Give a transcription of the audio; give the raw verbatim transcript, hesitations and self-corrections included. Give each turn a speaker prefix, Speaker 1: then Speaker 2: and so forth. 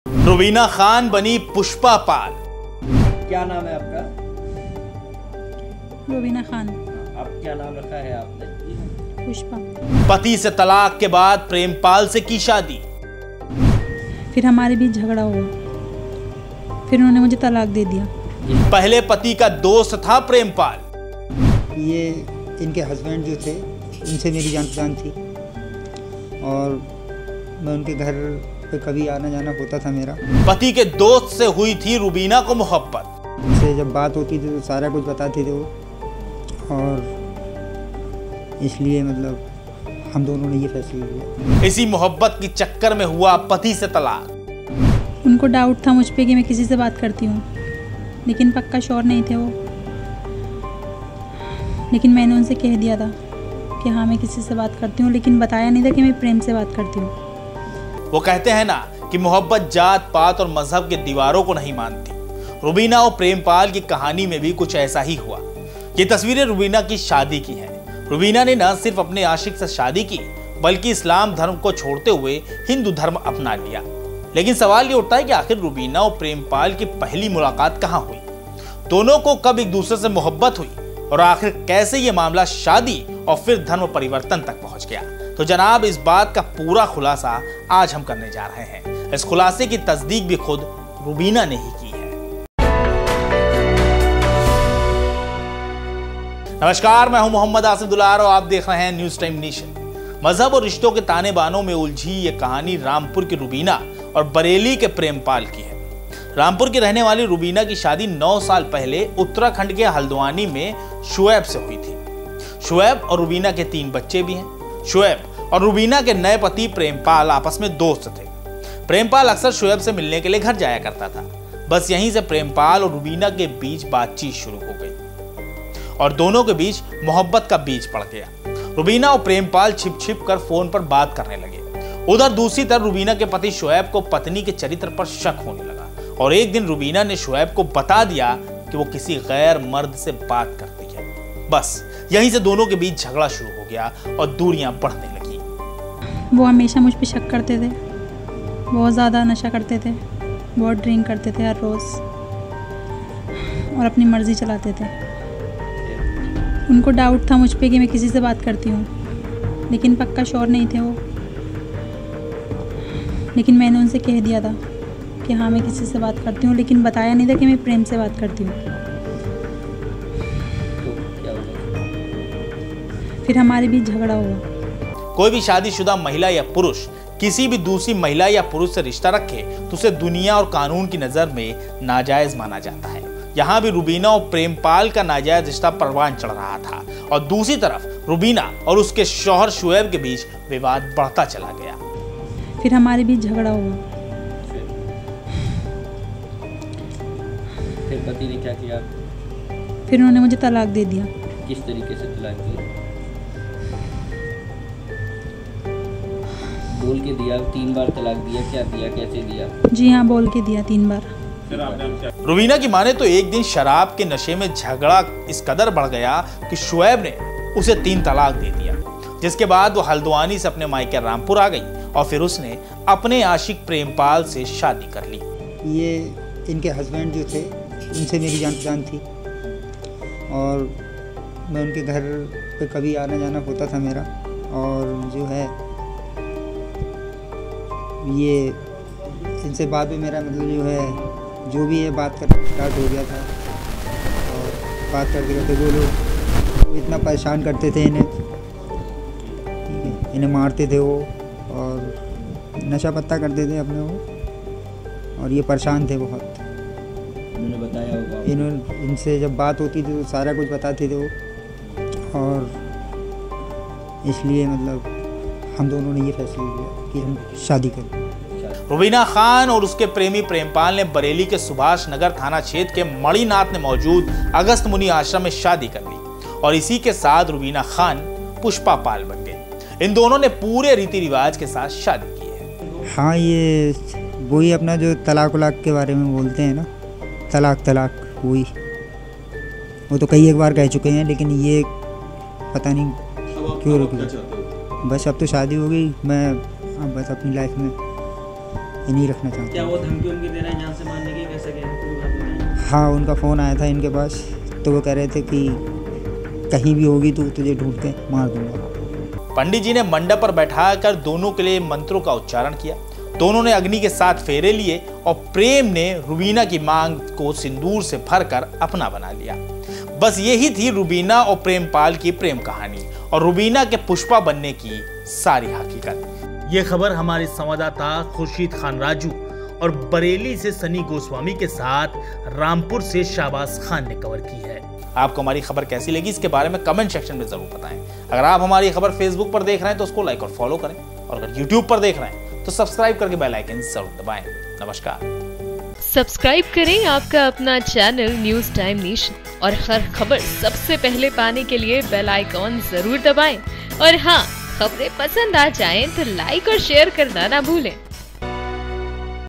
Speaker 1: रुबीना खान बनी पुष्पा पाल।
Speaker 2: क्या नाम है आपका?
Speaker 3: रुबीना खान।
Speaker 2: आप क्या नाम रखा है आपने?
Speaker 3: पुष्पा।
Speaker 1: पति से तलाक के बाद प्रेमपाल से की शादी।
Speaker 3: फिर हमारे बीच झगड़ा हुआ, फिर उन्होंने मुझे तलाक दे दिया।
Speaker 1: पहले पति का दोस्त था प्रेमपाल।
Speaker 4: ये इनके हस्बैंड जो थे उनसे मेरी जान पहचान थी और मैं उनके घर पे कभी आना जाना होता था मेरा।
Speaker 1: पति के दोस्त से हुई थी रुबीना को मोहब्बत।
Speaker 4: उनसे जब बात होती थी तो सारा कुछ बताते थे वो, और इसलिए मतलब हम दोनों ने ये फैसला लिया।
Speaker 1: इसी मोहब्बत के चक्कर में हुआ पति से तलाक।
Speaker 3: उनको डाउट था मुझ पे कि मैं किसी से बात करती हूँ, लेकिन पक्का श्योर नहीं थे वो। लेकिन मैंने उनसे कह दिया था कि हाँ मैं किसी से बात करती हूँ, लेकिन बताया नहीं था कि मैं प्रेम से बात करती हूँ।
Speaker 1: वो कहते हैं ना कि मोहब्बत जात पात और मजहब के दीवारों को नहीं मानती। रुबीना और प्रेमपाल की कहानी में भी कुछ ऐसा ही हुआ। ये तस्वीरें रुबीना की शादी की हैं। रुबीना ने न सिर्फ अपने आशिक से शादी की, बल्कि इस्लाम धर्म को छोड़ते हुए हिंदू धर्म अपना लिया। लेकिन सवाल ये उठता है कि आखिर रुबीना और प्रेमपाल की पहली मुलाकात कहाँ हुई, दोनों को कब एक दूसरे से मोहब्बत हुई, और आखिर कैसे ये मामला शादी और फिर धर्म परिवर्तन तक पहुंच गया। तो जनाब, इस बात का पूरा खुलासा आज हम करने जा रहे हैं। इस खुलासे की तस्दीक भी खुद रुबीना ने ही की है। नमस्कार, मैं हूं मोहम्मद आसिफ दुलार और आप देख रहे हैं न्यूज टाइम नेशन। मजहब और रिश्तों के ताने बानों में उलझी ये कहानी रामपुर की रुबीना और बरेली के प्रेमपाल की है। रामपुर की रहने वाली रुबीना की शादी नौ साल पहले उत्तराखंड के हल्द्वानी में शुएब से हुई थी। शुएब और रुबीना के तीन बच्चे भी हैं। शुएब और रुबीना के नए पति प्रेमपाल आपस में दोस्त थे। प्रेमपाल अक्सर शुएब से मिलने के लिए घर जाया करता था। बस यहीं से प्रेमपाल और रुबीना के बीच बातचीत शुरू हो गई और दोनों के बीच मोहब्बत का बीज पड़ गया। रुबीना और प्रेमपाल छिप छिप कर फोन पर बात करने लगे। उधर दूसरी तरफ रुबीना के पति शुएब को पत्नी के चरित्र पर शक होने लगा और एक दिन रुबीना ने शुएब को बता दिया कि वो किसी गैर मर्द से बात करती है। बस यहीं से दोनों के बीच झगड़ा शुरू हो गया और दूरियां बढ़ने लगी।
Speaker 3: वो हमेशा मुझ पे शक करते थे, बहुत ज़्यादा नशा करते थे, बहुत ड्रिंक करते थे हर रोज़ और अपनी मर्जी चलाते थे। उनको डाउट था मुझ पे कि मैं किसी से बात करती हूँ, लेकिन पक्का श्योर नहीं थे वो। लेकिन मैंने उनसे कह दिया था कि हाँ मैं किसी से बात करती हूँ, लेकिन बताया नहीं था कि मैं प्रेम से बात करती हूँ। फिर हमारे बीच झगड़ा हुआ।
Speaker 1: कोई भी शादीशुदा महिला या पुरुष किसी भी दूसरी महिला या पुरुष से रिश्ता रखे तो उसे दुनिया और कानून की नजर में नाजायज माना जाता है। यहाँ भी रुबीना और प्रेमपाल का नाजायज रिश्ता परवान चढ़ रहा था और दूसरी तरफ रुबीना और उसके शौहर शुएब के बीच विवाद बढ़ता चला गया।
Speaker 3: फिर हमारे बीच झगड़ा हुआ।
Speaker 2: फिर पति ने क्या किया?
Speaker 3: फिर उन्होंने मुझे तलाक दे दिया।
Speaker 2: किस तरीके से तलाक दिया? बोल के दिया? तीन बार तलाक दिया? क्या दिया, कैसे दिया?
Speaker 3: जी हाँ, बोल के दिया तीन बार।
Speaker 1: रुबीना की माने तो एक दिन शराब के नशे में झगड़ा इस कदर बढ़ गया कि शुएब ने उसे तीन तलाक दे दिया, जिसके बाद वो हल्द्वानी से अपने मायके रामपुर आ गई और फिर उसने अपने आशिक प्रेमपाल से शादी कर ली।
Speaker 4: ये इनके हस्बैंड जो थे उनसे मेरी जान पहचान थी और मैं उनके घर पे कभी आना जाना होता था मेरा, और जो है ये इनसे बाद में मेरा मतलब जो है जो भी है बात करना स्टार्ट हो गया था और बात करते करते वो लोग वो इतना परेशान करते थे इन्हें, ठीक है, इन्हें मारते थे वो और नशा पत्ता करते थे अपने वो, और ये परेशान थे बहुत।
Speaker 2: उन्होंने बताया होगा?
Speaker 4: इन्होंने इनसे जब बात होती थी तो सारा कुछ बताते थे वो, और इसलिए मतलब हम दोनों ने ये फैसला लिया कि हम शादी करें।
Speaker 1: रुबीना खान और उसके प्रेमी प्रेमपाल ने बरेली के सुभाष नगर थाना क्षेत्र के मणिनाथ में मौजूद अगस्त मुनि आश्रम में शादी कर ली और इसी के साथ रुबीना खान पुष्पा पाल बन गई। इन दोनों ने पूरे रीति रिवाज के साथ शादी की है।
Speaker 4: हाँ, ये वही अपना जो तलाक उलाक के बारे में बोलते हैं ना, तलाक तलाक वही, वो तो कई एक बार कह चुके हैं, लेकिन ये पता नहीं क्यों रुक गया। बस अब तो शादी हो गई, मैं अब बस अपनी लाइफ में नहीं रखना चाहते।
Speaker 5: क्या वो धमकी उनकी दे रहे हैं जान से मारने की, कैसे क्या है? पूरी बात बताएं।
Speaker 4: हाँ, उनका फ़ोन आया था इनके पास, तो वो कह रहे थे कि कहीं भी होगी तो तुझे ढूंढ के मार दूंगा।
Speaker 1: पंडित जी ने मंडप पर बैठाकर दोनों के लिए मंत्रों का उच्चारण किया। दोनों ने अग्नि के साथ फेरे लिए और प्रेम ने रुबीना की मांग को सिंदूर से भरकर अपना बना लिया। बस यही थी रुबीना और प्रेमपाल की प्रेम कहानी और रुबीना के पुष्पा बनने की सारी हकीकत। ये खबर हमारे संवाददाता खुर्शीद खान राजू और बरेली से सनी गोस्वामी के साथ रामपुर से शाहबाज खान ने कवर की है। आपको हमारी खबर कैसी लगी इसके बारे में कमेंट सेक्शन में जरूर बताएं। अगर आप हमारी खबर फेसबुक पर देख रहे हैं तो उसको लाइक और फॉलो करें, और अगर यूट्यूब पर देख रहे हैं तो सब्सक्राइब करके बेल आइकन जरूर दबाएं। नमस्कार।
Speaker 6: सब्सक्राइब करें आपका अपना चैनल न्यूज टाइम नेशन और हर खबर सबसे पहले पाने के लिए बेल आइकॉन जरूर दबाएं। और हाँ, खबरें पसंद आ जाएं तो लाइक और शेयर करना ना भूलें।